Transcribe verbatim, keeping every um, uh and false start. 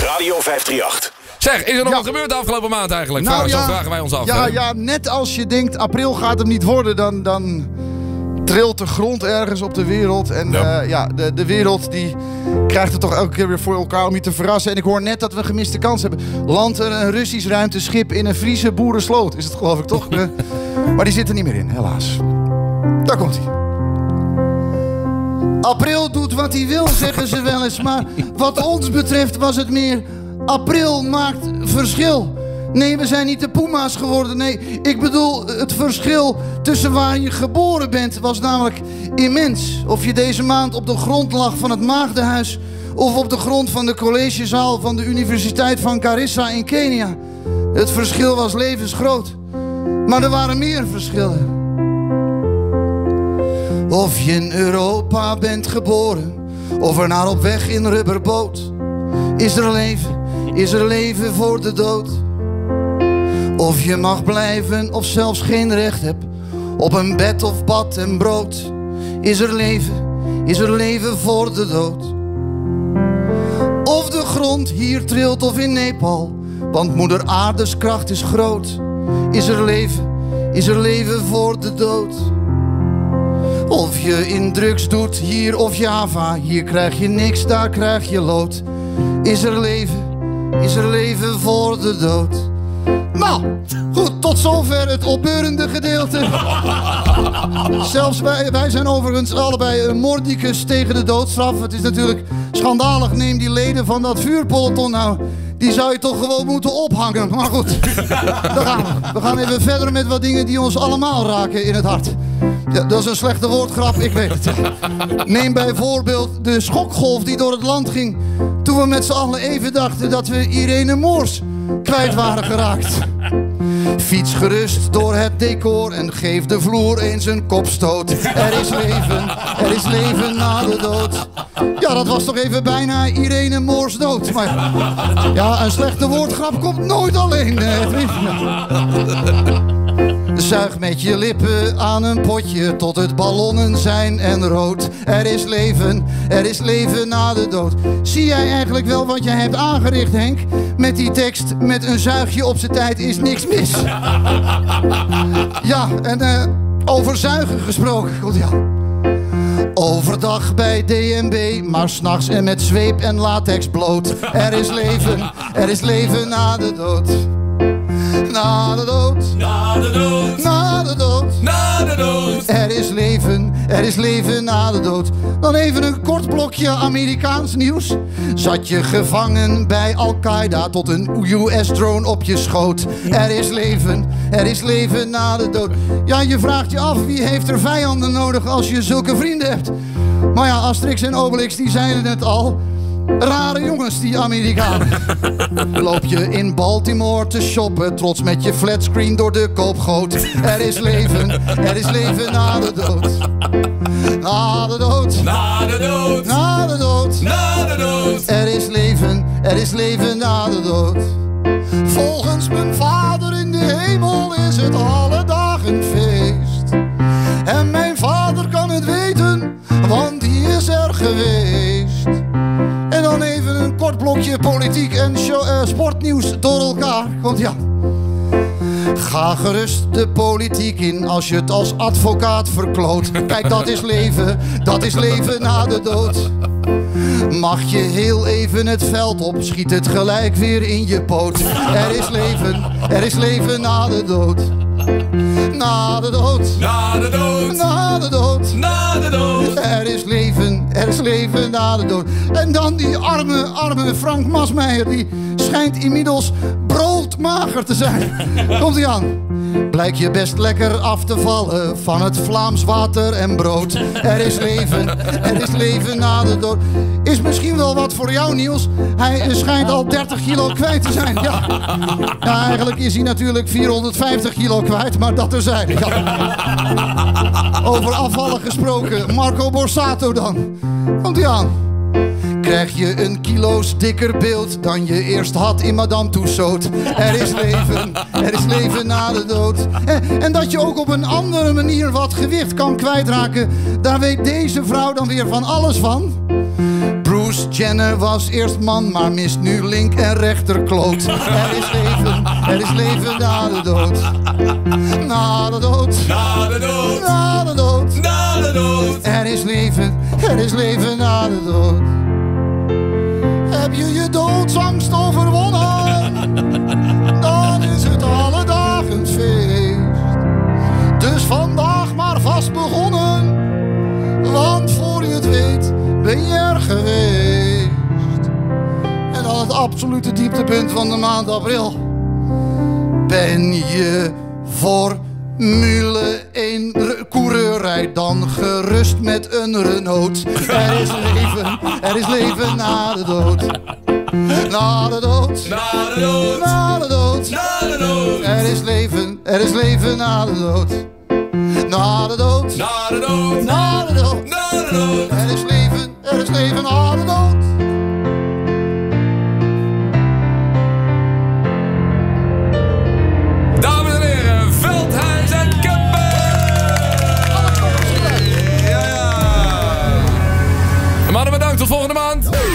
Radio vijf drie acht. Zeg, is er nog Ja. wat gebeurd de afgelopen maand eigenlijk? Nou, Vraag, ja, zo vragen wij ons af. Ja, hè? ja, net als je denkt, april gaat hem niet worden, dan, dan trilt de grond ergens op de wereld. En Ja. ja, ja de, de wereld die krijgt het toch elke keer weer voor elkaar om je te verrassen. En ik hoor net dat we een gemiste kans hebben. Landt er een Russisch ruimteschip in een Friese boerensloot. Is het geloof ik toch? Eh, maar die zit er niet meer in, helaas. Daar komt hij. April doet wat hij wil, zeggen ze wel eens. Maar wat ons betreft was het meer... April maakt verschil. Nee, we zijn niet de Puma's geworden. Nee, ik bedoel, het verschil tussen waar je geboren bent was namelijk immens. Of je deze maand op de grond lag van het Maagdenhuis... of op de grond van de collegezaal van de Universiteit van Garissa in Kenia. Het verschil was levensgroot. Maar er waren meer verschillen. Of je in Europa bent geboren, of er naar op weg in rubberboot. Is er leven, is er leven voor de dood? Of je mag blijven, of zelfs geen recht hebt op een bed of bad en brood. Is er leven, is er leven voor de dood? Of de grond hier trilt of in Nepal, want moeder aardes kracht is groot. Is er leven, is er leven voor de dood? Of je in drugs doet, hier of Java. Hier krijg je niks, daar krijg je lood. Is er leven, is er leven voor de dood? Nou, goed, tot zover het opbeurende gedeelte. Zelfs wij, wij zijn overigens allebei een mordicus tegen de doodstraf. Het is natuurlijk schandalig, neem die leden van dat vuurpeloton nou. Die zou je toch gewoon moeten ophangen. Maar goed, daar gaan we. We gaan even verder met wat dingen die ons allemaal raken in het hart. Ja, dat is een slechte woordgrap, ik weet het. Neem bijvoorbeeld de schokgolf die door het land ging... toen we met z'n allen even dachten dat we Irene Moors kwijt waren geraakt. Fiets gerust door het decor en geef de vloer eens een kopstoot. Er is leven, er is leven na de dood. Ja, dat was toch even bijna Irene Moors dood. Maar ja, een slechte woordgrap komt nooit alleen. Edwin. Zuig met je lippen aan een potje tot het ballonnen zijn en rood. Er is leven, er is leven na de dood. Zie jij eigenlijk wel wat jij hebt aangericht, Henk? Met die tekst, met een zuigje op zijn tijd is niks mis. Ja, en uh, over zuigen gesproken. Goed, ja. Overdag bij D en B, maar s'nachts en met zweep en latex bloot. Er is leven, er is leven na de dood. Na de dood, Na de dood, na de dood, na de dood. er is leven, er is leven na de dood. Dan even een kort blokje Amerikaans nieuws. Zat je gevangen bij Al-Qaeda tot een U S-drone op je schoot. Er is leven, er is leven na de dood. Ja, je vraagt je af, wie heeft er vijanden nodig als je zulke vrienden hebt? Maar ja, Asterix en Obelix, die zeiden het al. Rare jongens, die Amerikanen. Loop je in Baltimore te shoppen, trots met je flatscreen door de koopgoot. Er is leven, er is leven na de dood. Na de dood, Na de dood, na de dood. na de dood. Er is leven, er is leven na de dood. Volgens mijn vader in de hemel is het alle dagen feest. En mijn vader kan het weten, want die is er geweest. En dan even een kort blokje politiek en show, uh, sportnieuws door elkaar. Want ja, ga gerust de politiek in als je het als advocaat verkloot. Kijk, dat is leven, dat is leven na de dood. Mag je heel even het veld op, schiet het gelijk weer in je poot. Er is leven, er is leven na de dood. Na de dood, Na de dood, na de dood. na de dood. Er is leven, er is leven na de dood. En dan die arme, arme Frank Masmeijer, die schijnt inmiddels broodmager te zijn. Komt ie aan. Blijk je best lekker af te vallen van het Vlaams water en brood. Er is leven, er is leven na de dood. Is misschien wel wat voor jou, Niels. Hij schijnt al dertig kilo kwijt te zijn. Ja, ja, eigenlijk is hij natuurlijk vierhonderdvijftig kilo kwijt, maar dat terzijde. Ja. Over afvallen gesproken, Marco Borsato dan. Komt ie aan. Krijg je een kilo's dikker beeld dan je eerst had in Madame Tussauds. Er is leven, er is leven na de dood. En, en dat je ook op een andere manier wat gewicht kan kwijtraken, daar weet deze vrouw dan weer van alles van. Bruce Jenner was eerst man, maar mist nu link en rechterkloot. Er is leven, er is leven na de dood. Na de dood, Na de dood, na de dood. na de dood. Er is leven, er is leven na de dood. Heb je je doodsangst overwonnen? Dan is het alle dagen feest. Dus vandaag maar vast begonnen. Want voor je het weet ben je er geweest. En dan het absolute dieptepunt van de maand april. Ben je Formule één coureur, rijd dan gerust met een Renault. Er is leven, er is leven na de dood. Na de dood, Na de dood, na de dood. na de dood. Er is leven, er is leven na de dood. Na de dood, Na de dood, na de dood. na de dood. Er is leven, er is leven na de dood. Dames en heren, Veldhuis en Kemper. Ja, ja. Mannen, bedankt. Tot volgende maand.